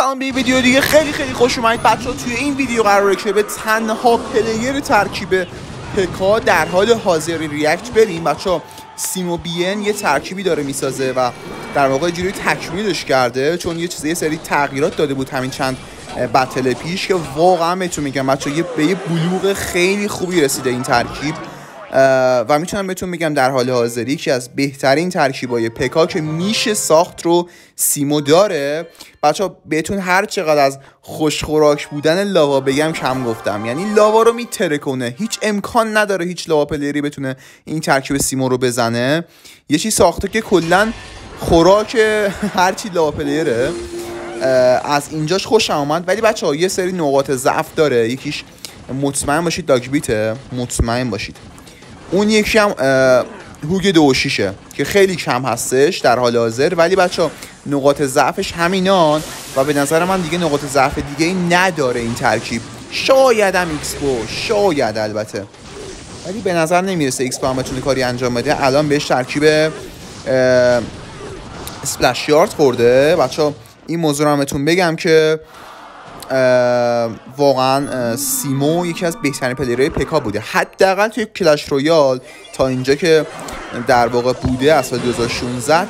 سلام به این ویدیو دیگه. خیلی خوش اومدید بچه‌ها. توی این ویدیو قراره که به تنها پلیر ترکیب پکا در حال حاضر ریاکت بریم. بچه‌ها سیمو بین یه ترکیبی داره میسازه و در واقع جوری تکمیلش کرده، چون یه سری تغییرات داده بود همین چند بتل پیش که واقعا بهتون میگم بچه‌ها به یه بلوغ خیلی خوبی رسیده این ترکیب و میتونم بهتون بگم در حال حاضر یکی از بهترین ترکیبای پکا که میشه ساخت رو سیمو داره. بچه‌ها بهتون هر چقدر از خوشخوراک بودن لاوا بگم کم گفتم، یعنی لاوا رو میترکونه، هیچ امکان نداره هیچ لاوا پلیری بتونه این ترکیب سیمو رو بزنه. یه چیز ساخته که کلا خوراک هر چی لاوا پلیره. از اینجاش خوشم اومد، ولی بچه‌ها یه سری نقاط ضعف داره. یکیش مطمئن باشید داگ بیته، مطمئن باشید. اون یکی هم هوگ 2.6 که خیلی کم هستش در حال حاضر، ولی بچه‌ها نقاط ضعفش همینان و به نظر من دیگه نقاط ضعف دیگه ای نداره این ترکیب. شاید هم ایکسپو، شاید البته، ولی به نظر نمیرسه ایکسپو هم بتونه کاری انجام بده. الان بهش ترکیب اسپلش یارد خورده. بچه‌ها این موضوع رو بهتون بگم که واقعا سیمو یکی از بهترین پلیرهای پکا بوده، حداقل توی کلش رویال تا اینجا که در واقع بوده از سال 2016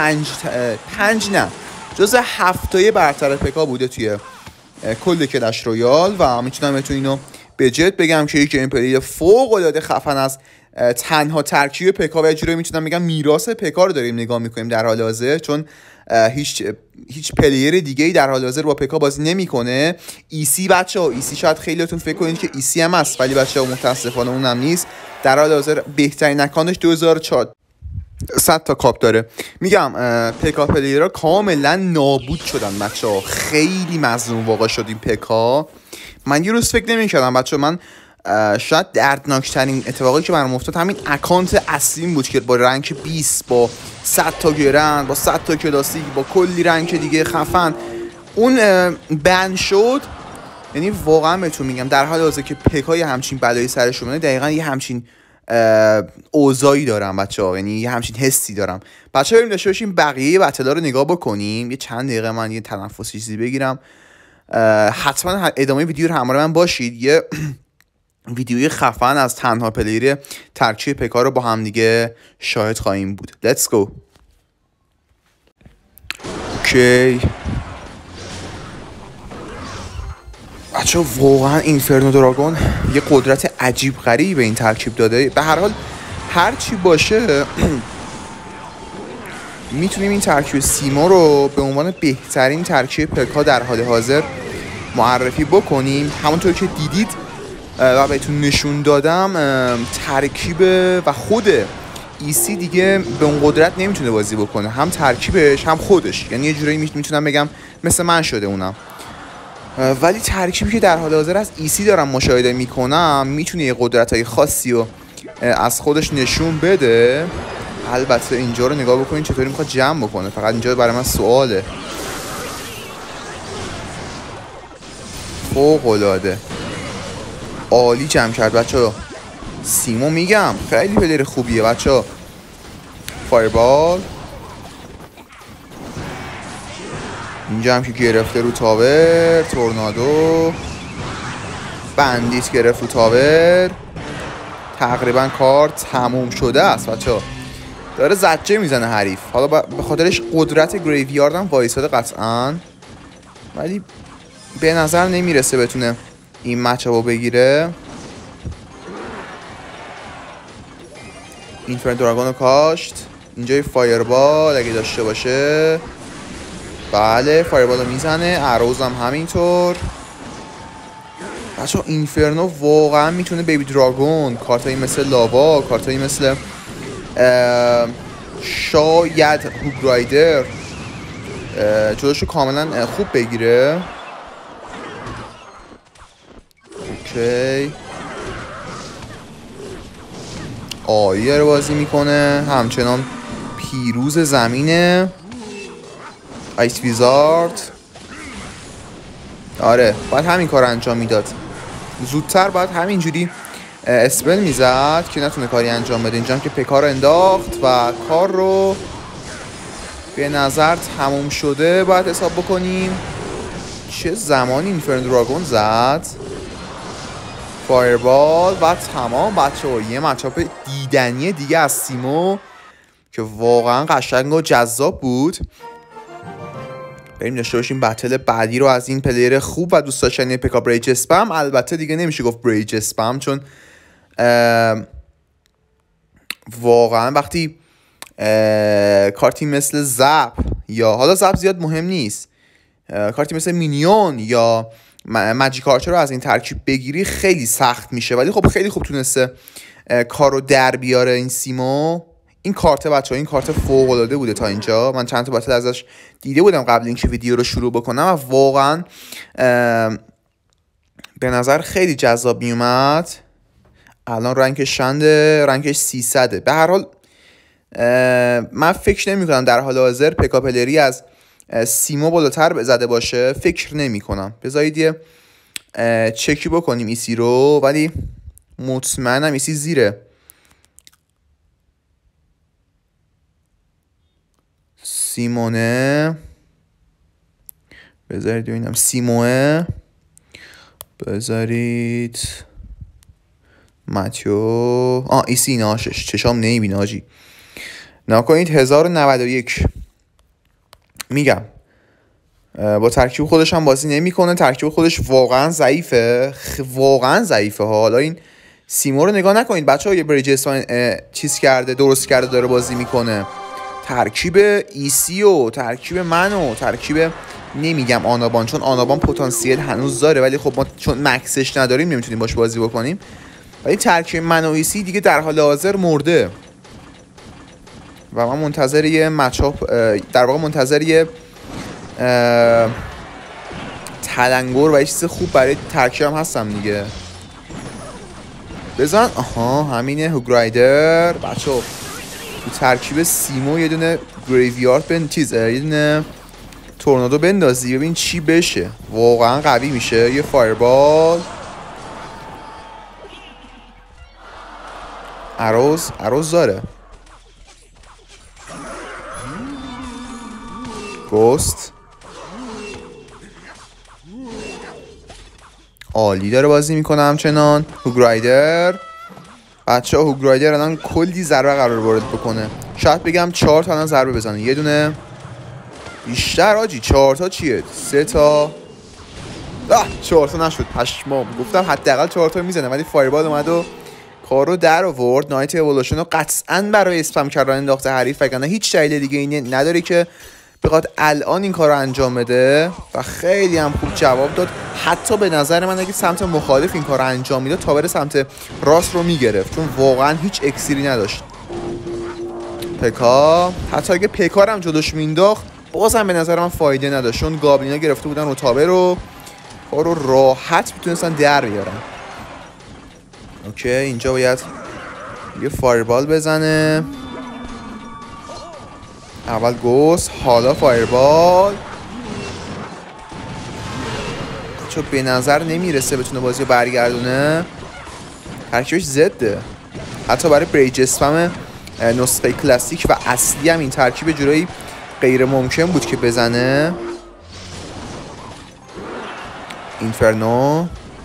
جز 7 برتر پکا بوده توی کل کلش رویال و میتونم بهتون اینو به جد بگم که یک این پلیر فوق العاده خفن از تنها ترکیب پکا و یه جوری میتونم بگم میراث پکا رو داریم نگاه میکنیم در حال حاضر، چون هیچ پلیر دیگه ای در حال حاضر با پکا بازی نمیکنه. ایسی بچه‌ها، ایسی شاید خیلیاتون فکر کنید که ایسی هم هست، ولی بچه‌ها متاسفانه اونم نیست. در حال حاضر بهترین اکانتش 2400 تا کاپ داره. میگم پکا پلیرها کاملا نابود شدن بچه‌ها، خیلی مظلوم واقع شد این پکا. من یه روز فکر نمی‌کردم بچه‌ها، من شاید دردناکترین اتفاقی که برام افتاد همین اکانت اصلیم بود که با رنک 20 با 100 تا گرند با 100 تا کلاسیک با کلی رنک دیگه خفن اون بند شد. یعنی واقعا بهتون میگم در حال حاضر که پکای همچین بلایی سرش اومده دقیقاً یه همچین اوضاعی دارم بچه‌ها، یعنی یه همچین حسی دارم. بچه‌ها بریم داشته باشیم بقیه بتلا رو نگاه بکنیم. یه چند دقیقه من یه تنفس چیزی بگیرم. حتما ادامه ویدیو رو همراه من باشید. یه ویدیوی خفن از تنها پلیر ترکیب پکا رو با هم دیگه شاهد خواهیم بود. Let's go. اوکی بچه واقعا اینفرنو دراگون یه قدرت عجیب غریبی به این ترکیب داده. به هر حال هر چی باشه میتونیم این ترکیب سیمو رو به عنوان بهترین ترکیب پکا در حال حاضر معرفی بکنیم. همونطور که دیدید و بهتون نشون دادم ترکیب و خود ایسی دیگه به اون قدرت نمیتونه بازی بکنه، هم ترکیبش هم خودش، یعنی یه جورایی میتونم بگم مثل من شده اونم. ولی ترکیبی که در حال حاضر از ایسی دارم مشاهده میکنم میتونه یه قدرتای خاصی رو از خودش نشون بده. البته اینجا رو نگاه بکنین چطوری میخواد جمع بکنه، فقط اینجا برای من سواله. فوق العاده عالی جمع کرد بچه‌ها. سیمو میگم خیلی پلیر خوبیه بچه‌ها. فایربال اینجا هم که گرفته رو تاور، تورنادو بندیت گرفت رو تاور. تقریبا کار تموم شده است بچه‌ها. داره زجه میزنه حریف، حالا به خاطرش قدرت گریویارد هم وایساده قطعا، ولی به نظر نمیرسه بتونه این مچ رو بگیره. اینفرنو دراگون رو کاشت. اینجا فایربال اگه داشته باشه، بله فایربال رو میزنه. اروز هم همینطور. بچه اینفرنو واقعا میتونه بیبی دراگون، کارتایی مثل لاوا، کارتایی مثل شاید هوگ رایدر جلوشو کاملا خوب بگیره. اوکی آیه رو بازی میکنه، همچنان پیروز زمینه. آیس ویزارد آره باید همین کار انجام میداد، زودتر باید همینجوری اسپل میزد که نتونه کاری انجام بده. اینجا که پکا رو انداخت و کار رو به نظر تموم شده باید حساب بکنیم. چه زمانی اینفرنو دراگون زد. فایربال و تمام بچه ها. یه مچاپ دیدنی دیگه از سیمو که واقعا قشنگ و جذاب بود. بریم داشته باشیم بتل بعدی رو از این پلیر خوب و دوست داشتنی پکا بریج اسپم. البته دیگه نمیشه گفت بریج اسپم، چون واقعا وقتی کارتی مثل زب، یا حالا زب زیاد مهم نیست، کارتی مثل مینیون یا ماجیکارچر رو از این ترکیب بگیری خیلی سخت میشه. ولی خب خیلی خوب تونسته کارو در بیاره این سیمو. این کارت بچه‌ها، این کارت فوق العاده بوده تا اینجا. من چند تا بتل ازش دیده بودم قبل اینکه ویدیو رو شروع بکنم و واقعا به نظر خیلی جذاب میومد. الان رنکش چنده؟ رنکش 300. به هر حال من فکر نمی کنم در حال حاضر پکا پلری از سیمو بالاتر زده باشه. فکر نمی کنم. بذارید یه چکی بکنیم ایسی رو، ولی مطمئنم ایسی زیره. سیمونه، بذارید ببینم. سیموه، بذارید ماتیو. ایسی ناشش چشام نمیبینه آجی. نکنید 1091. میگم با ترکیب خودش هم بازی نمیکنه. ترکیب خودش واقعا ضعیفه، واقعا ضعیفه. حالا این سیمو رو نگاه نکنید بچه‌ها، یه بریج اسپم چیز کرده، درست کرده، داره بازی میکنه. ترکیب ایسی و ترکیب من و ترکیب نمیگم آنابان، چون آنابان پتانسیل هنوز داره، ولی خب ما چون مکسش نداریم نمیتونیم باش بازی بکنیم. ولی ترکیب من و ایسی دیگه در حال حاضر مرده و من منتظر یه مچاپ، در واقع منتظر یه تلنگر و یه چیز خوب برای ترکیب هم هستم دیگه. بزن. همینه. هوگرایدر. بچه ها تو ترکیب سیمو یه دونه گریویارد یه دونه تورنادو بندازی ببین چی بشه. واقعا قوی میشه. یه فایربال. عروض داره. گوست عالی داره بازی میکنه همچنان. هوگرایدر. بچه ها هوگرایدر الان کلی ضربه قرار وارد بکنه. شاید بگم 4 تا الان ضربه بزنه. یه دونه بیشتر آجی. 4 تا چیه؟ 3 تا. 4 تا نشد. پشمام. گفتم حداقل 4 تا میزنه، ولی فایربال اومد و کارو در آورد. نایت اِوولوشن رو قطعاً برای اسپم کردن انداخته حریف، وگرنه هیچ دلیل دیگه اینه نداره که بخواد الان این کارو انجام بده. و خیلی هم خوب جواب داد. حتی به نظر من اگه سمت مخالف این کارو انجام میداد تا بره سمت راست رو میگرفت، چون واقعا هیچ اکسیری نداشت پکا. حتی اگه پکا هم جلوش مینداخت بازم به نظر من فایده نداشت، چون گابلینا گرفته بودن روتابه رو، کارو راحت میتونستن در بیارن. اوکی اینجا باید یه فایربال بزنه. اول گوست، حالا فایربال. چون به نظر نمیرسه بتونه بازی رو برگردونه. ترکیبش زده. حتی برای بریج اسپم نسخه کلاسیک و اصلی هم این ترکیب جورایی غیر ممکن بود که بزنه. اینفرنو.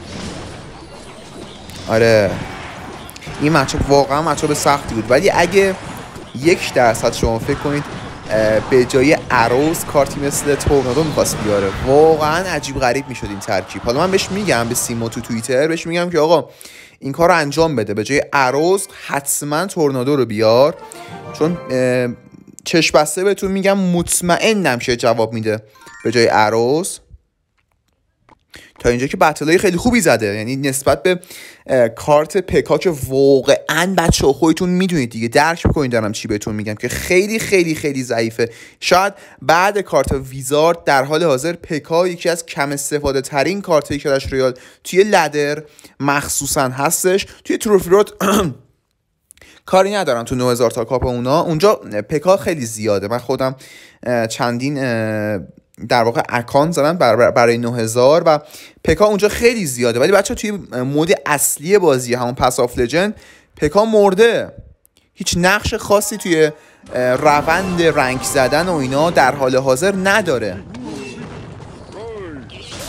آره این مچاپ واقعا مچاپ سختی بود، ولی اگه 1% شما فکر کنید به جای عروض کارتی مثل تورنادو میخواست بیاره، واقعا عجیب غریب میشد این ترکیب. حالا من بهش میگم، به سیمو تو توییتر بهش میگم که آقا این کار رو انجام بده، به جای عروض حتما تورنادو رو بیار، چون چشم بسته بهتون میگم مطمئنم که جواب میده به جای عروض. تا اینجا که بتلای خیلی خوبی زده، یعنی نسبت به کارت پکا که واقعا بچه خودتون میدونید دیگه، درک بکنید دارم چی بهتون میگم، که خیلی خیلی خیلی ضعیفه. شاید بعد کارت ویزارد در حال حاضر پکا یکی از کم استفاده ترین کارت کلش رویال توی لدر مخصوصا هستش. توی تروفی رود کاری ندارم، تو 9000 تا کاپ اونجا پکا خیلی زیاده. من خودم چندین در واقع اکانت زدن برای 9000 و پکا اونجا خیلی زیاده، ولی بچه توی مود اصلی بازی همون پس آف لجند پکا مرده. هیچ نقش خاصی توی روند رنگ زدن و اینا در حال حاضر نداره.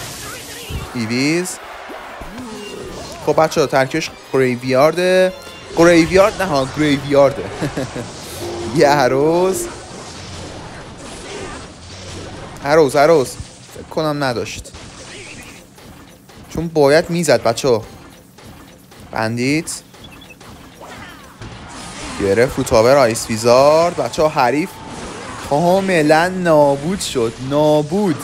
ایویز. خب بچه ها ترکیبش گریویارده. گریویارد نه ها، گریویارده. یه هروز فکر کنم نداشت، چون باید میزد بچه ها. بندیت گرفت رو تاور آیس ویزارد. بچه ها حریف کاملا نابود شد، نابود.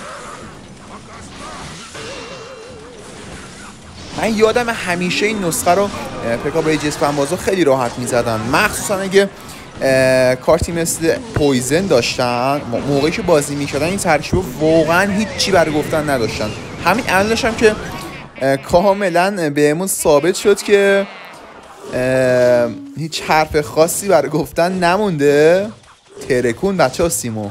من یادم همیشه این نسخه رو پکا برای جسپن بازا خیلی راحت میزدن، مخصوصا اگه کارتی مثل پویزن داشتن. موقعی که بازی میکردن این ترکیب واقعا هیچی برای گفتن نداشتن. همین الان داشتم که کاملا بهمون ثابت شد که هیچ حرف خاصی برای گفتن نمونده. ترکون بچه ها سیمو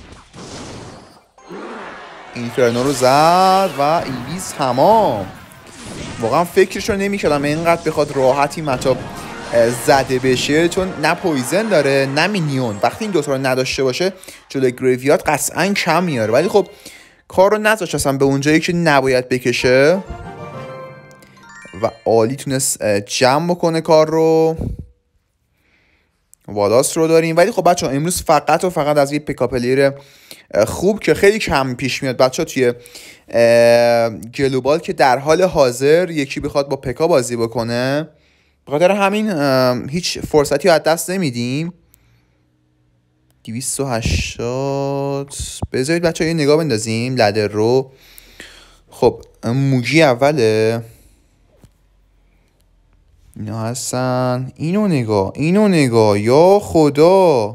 اینفرنو رو زد و ایویز تمام. واقعا فکرش رو نمی کردم اینقدر بخواد راحتی مطاب زده بشه، چون نه پویزن داره نه مینیون. وقتی این دوتا رو نداشته باشه جلوی گریویارد قطعا کم میاره، ولی خب کار رو نذاشت اصلا به اونجایی که نباید بکشه و عالی تونست جمع بکنه کار رو. والاس رو داریم، ولی خب بچه ها امروز فقط و فقط از یه پیکاپلیر خوب که خیلی کم پیش میاد بچه ها توی گلوبال که در حال حاضر یکی بخواد با پکا بازی بکنه، بخاطر همین هیچ فرصتی رو از دست نمیدیم. 280 بذارید بچه ها یه نگاه بندازیم لدر رو. خب موجی اوله اینا هستن. اینو نگاه یا خدا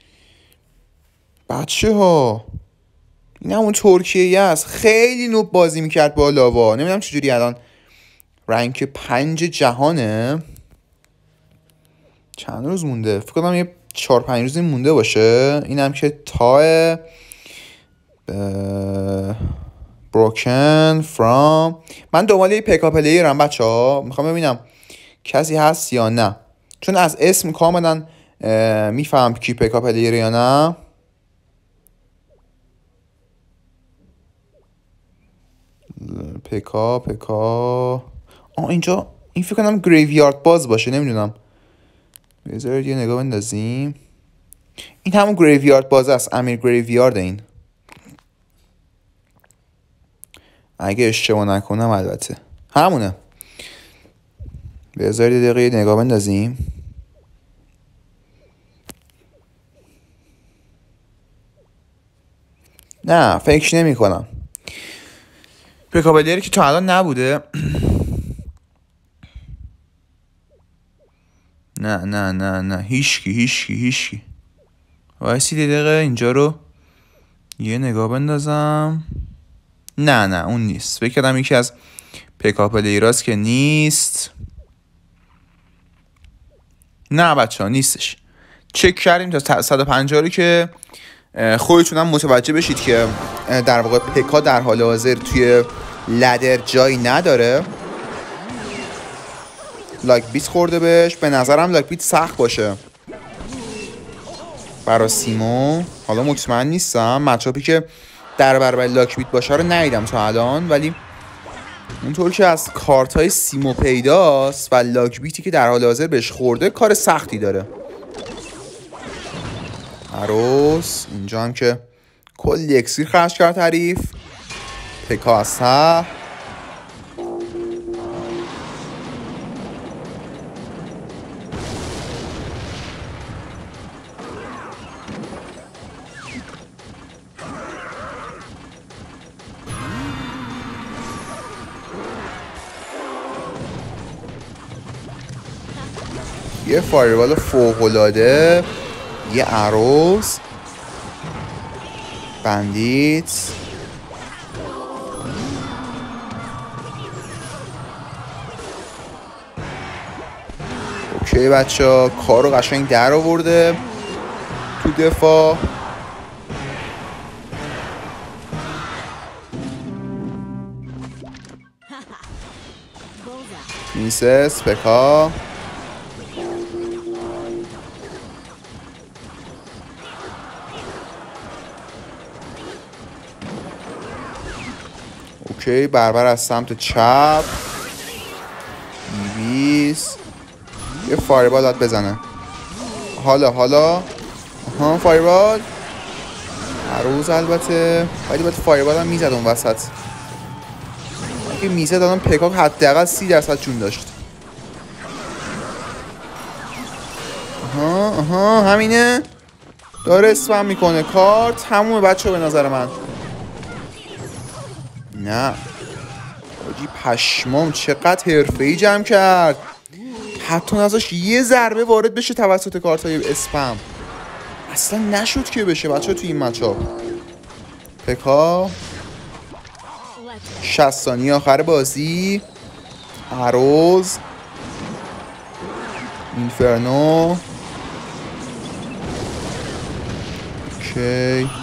بچه ها، این همون ترکیه است. خیلی نوب بازی میکرد با لاوا، نمیدونم چجوری الان رنک 5 جهانه. چند روز مونده؟ فکر کنم یه 4-5 روزی مونده باشه. اینم که تا بروکن فرام. من دنبال یه پیکاپ پلیرم بچه ها، میخوام ببینم کسی هست یا نه، چون از اسم کاملا میفهم کی پیکاپ پلیر یا نه. پکا اینجا این فکر کنم گریویارد باز باشه، نمیدونم. بذارید یه نگاه بندازیم. این همون گریویارد باز است، امیر گریویارد. این اگه اشتباه نکنم البته همونه. بذارید یه دقیقه نگاه بندازیم. نه فکر نمی کنم پکابلیری که تا الان نبوده. نه هیچکی. وایسید یه دقیقه اینجا رو یه نگاه بندازم. نه اون نیست. فکر کردم یکی از پکاپلیراست که نیست. نه بچه ها نیستش. چک کردیم تا 150 رو که خودتونم متوجه بشید که در واقع پکا در حال حاضر توی لدر جایی نداره. لاک بیت خورده بهش. به نظرم لاک بیت سخت باشه برای سیمو. حالا مطمئن نیستم، مچاپی که در برابر لاک بیت باشه رو ندیدم تا الان، ولی اونطور که از کارت های سیمو پیداست و لاک بیتی که در حال حاضر بهش خورده کار سختی داره. عروس اینجا هم که کلی اکسیر خرج کرد حریف. پکا از ته. یه فایروال فوق‌العاده. یه عروس. بندیت. اوکی بچه ها کار رو قشنگ در آورده تو دفاع. میسس پکا. اوکی بربر از سمت چپ. بیبیس یه فایربال داد بزنه. حالا فایربال عروض البته، ولی باید فایربال هم میزد اون وسط. اگه میزد دادم پکاک حداقل 30% جون داشت. همینه. داره اسپم میکنه کارت. همونه بچه به نظر من. نه آجی پشمام چقدر حرفه‌ای جمع کرد. حتی نذاش یه ضربه وارد بشه توسط کارتای اسپم. اصلا نشد که بشه بچه توی این مچا. پکا 60 ثانیه آخر بازی. عروض اینفرنو. اوکی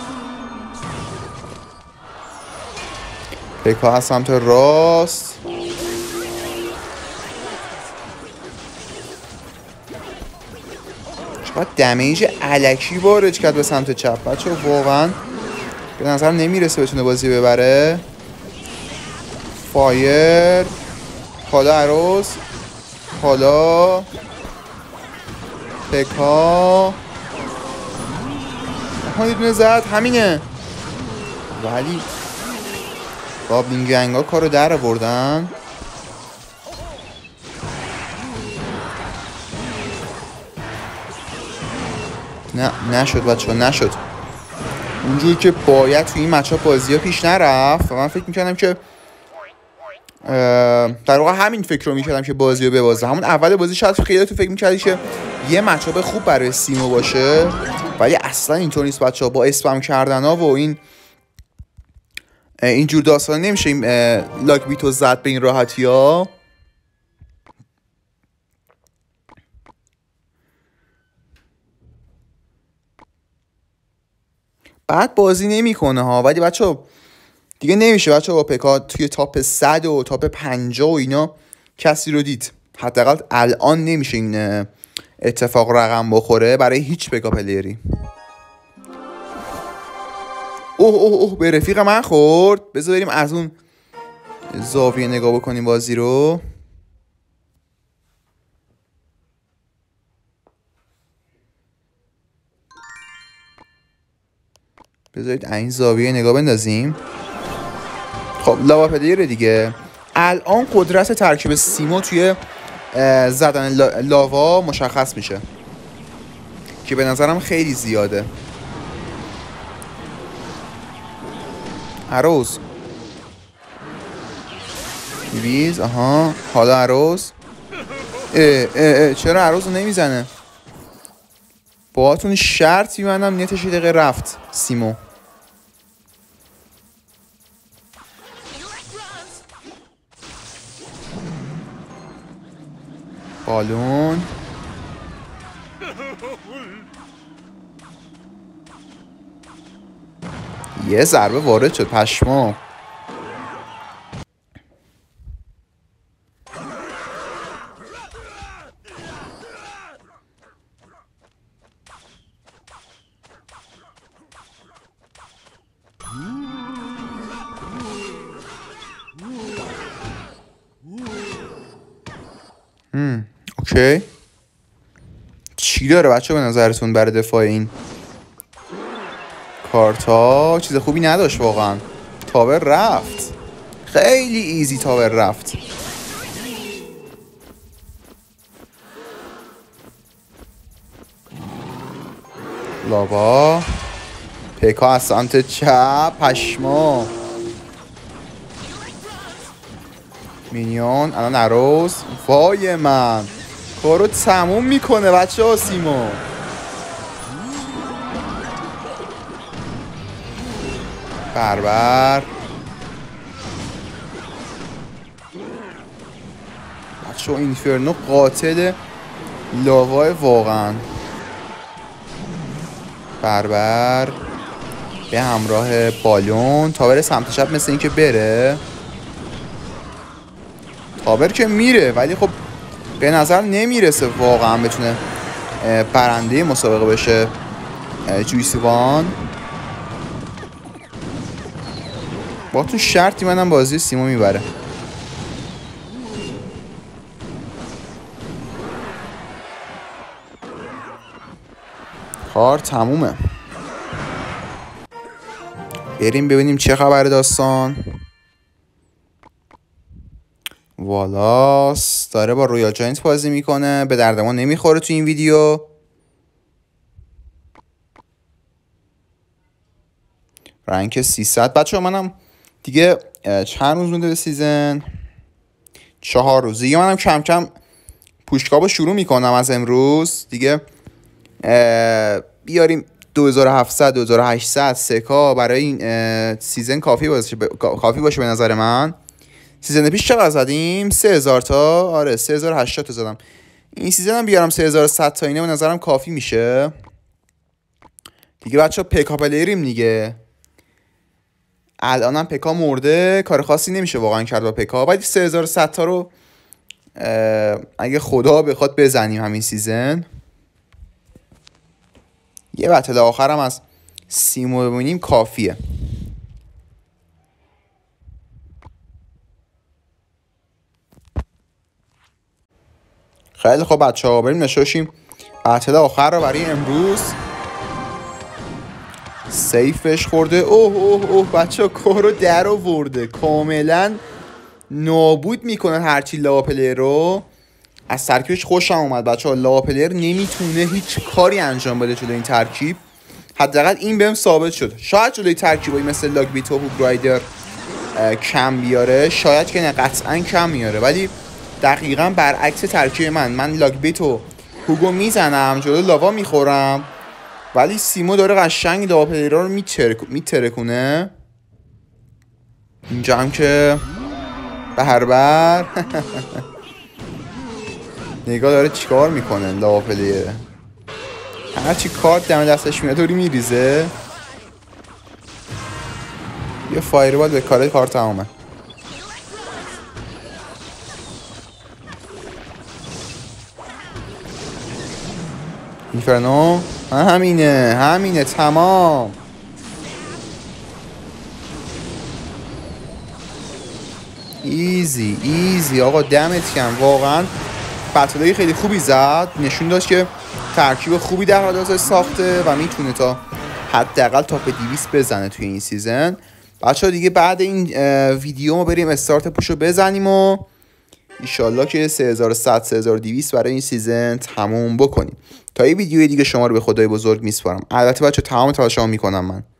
پکا از سمت راست. چقدر دمیج الکی وارد کرد به سمت چپ بچه. واقعا به نظر نمیرسه بتونه بازی ببره. فایر. حالا عروض. حالا پکا یه دونه زد. همینه. ولی گابلین گنگ ها کارو در آوردن. نه نشد بچه ها نشد. اونجوری که باید توی این مچ ها بازی ها پیش نرفت. و من فکر میکردم که در واقع همین فکر رو میکردم که بازی رو ببازه. همون اول بازی شاید خیلی تو فکر میکردی که یه مچ خوب برای سیمو باشه، ولی اصلا اینطور نیست بچه ها. با اسپم کردن ها و این جور داستان نمیشه این لاک بیتو زد به این راحتی ها. بعد بازی نمیکنه ها. ولی بچه دیگه نمیشه بچه با پکا توی تاپ 100 و تاپ 50 و اینا کسی رو دید. حداقل الان نمیشه این اتفاق رقم بخوره برای هیچ پکا پلیری. اوه به رفیق من خورد. بذار بریم از اون زاویه نگاه بکنیم بازی رو. بذارید این زاویه نگاه بندازیم. خب لاوا پلیر دیگه. الان قدرت ترکیب سیمو توی زدن لاوا مشخص میشه که به نظرم خیلی زیاده. عروض بیز. حالا عروض. چرا عروض رو نمیزنه؟ باهاتون شرط میبندم نتش دقیقه رفت سیمو. بالون. یه ضربه وارد شد پشمام. اوکی چی داره بچه به نظرتون برای دفاع این کارتا؟ چیز خوبی نداشت واقعا. تاور رفت. خیلی ایزی تاور رفت. لاوا. پکا از سمت چپ. پشما. مینیون. الان عروض. وای من کارو تموم میکنه بچه ها سیمو. بربر. بچه ها اینفرنو قاتل لاوای واقعا. بربر به همراه بالون. تاور سمت چپ مثل این که بره. تاور که میره ولی خب به نظر نمیرسه واقعا بتونه برنده مسابقه بشه جویسی وان. با تو شرطی منم بازی سیمو میبره. کار تمومه. بریم ببینیم چه خبر داستان. والاس داره با رویال جاینت بازی میکنه. به درد ما نمیخوره تو این ویدیو. رنک 300. بچه ها منم دیگه چند روز مونده به سیزن؟ 4 روز دیگه. منم کم کم پوشکابو شروع میکنم از امروز دیگه. بیاریم 2700 2800 سکا برای این سیزن کافی باشه به نظر من. سیزن پیش چقدر زدیم؟ 3000 تا. آره 3080 تا زدم. این سیزن هم بیارم 3100 تا اینه به نظرم کافی میشه دیگه. بچه ها پکا پلیریم دیگه. الانم پکا مرده، کار خاصی نمیشه واقعا کرد با پکا. باید 3100 تا رو اگه خدا بخواد بزنیم همین سیزن. یه بتل آخرم از سیمو ببینیم کافیه. خیلی خب بچه ها بریم نشاشیم بتل آخر رو برای امروز. سیفش خورده. اوه اوه اوه بچه ها کارو در آورده. کاملا نابود میکنه هرچی لاوا پلیر رو. از ترکیبش خوشم اومد بچه ها. لاوا پلیر نمیتونه هیچ کاری انجام بده جلوی این ترکیب. حداقل این بهم ثابت شد. شاید جلوی ترکیبایی مثل لاگبیت و هوگ رایدر کم بیاره، شاید که نه، قطعا کم میاره. ولی دقیقا برعکس ترکیب من لاگبیت و هوگو میزنم جلوی لاوا میخورم، ولی سیمو داره قشنگ لاوا پلیرها رو میترکونه. اینجا هم که بهربر نگاه داره چیکار میکنه لاوا پلیر. هرچی کارت دم دستش میاد دوری میریزه. یه فایربال به کار تمامه. اینفرنو همینه تمام. ایزی آقا دمت گرم. واقعا بتلای خیلی خوبی زد. نشون داشت که ترکیب خوبی در حال حاضر ساخته و میتونه تا حداقل تاپ 200 بزنه توی این سیزن. بچه‌ها دیگه بعد این ویدیو ما بریم استارت پوشو بزنیم و ایشالله که 3100 3200 برای این سیزن تموم بکنیم. تا این ویدیوی دیگه شما رو به خدای بزرگ میسپارم. البته بچه‌ها تمام تلاشمو میکنم من.